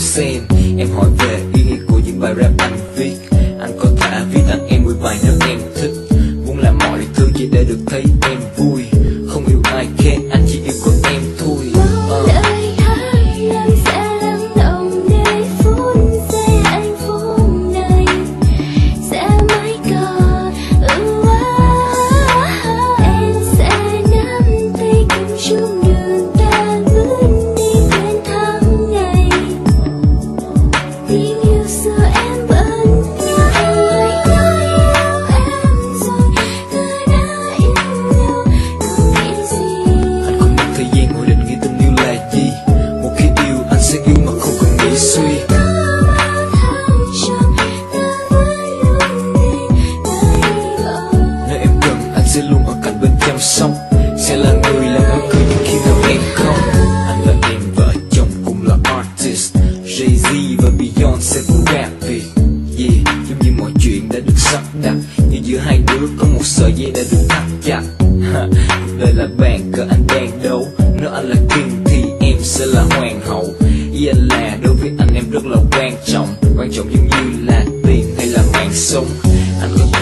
xem. Em hỏi về ý nghĩa của những bài rap anh viết. Anh có thể viết tặng em 10 bài nếu em thích. Muốn làm mọi thứ chỉ để được thấy em vui. Không yêu ai khen, anh chỉ yêu có em thôi. Lời hát em sẽ lắng động để phút giây anh phút này sẽ mãi còn. Em sẽ nắm tay cùng chung đường ta bước đi bên tháng ngày. Tình yêu xưa em vẫn nhớ. Anh nói yêu em rồi, người đã yêu nhau không nghĩ gì. Anh không mất thời gian ngồi định nghĩ tình yêu là gì. Một khi yêu anh sẽ yêu mà không cần nghĩ suy. Nơi em cần anh sẽ luôn ở cạnh bên chăm sóc. Sẽ là người làm em cười những khi nào em không. Anh và em vợ chồng cùng là artist. Jay-Z và Beyoncé của rap Việt. Yeah, giống như mọi chuyện đã được sắp đặt. Như giữa hai đứa có một sợi dây đã được thắt chặt. Đây là bàn cờ anh đang đấu. Nếu anh là king thì em sẽ là hoàng hậu. Ý anh là đối với anh em rất là quan trọng. Quan trọng giống như là tiền hay là mạng sống. Anh có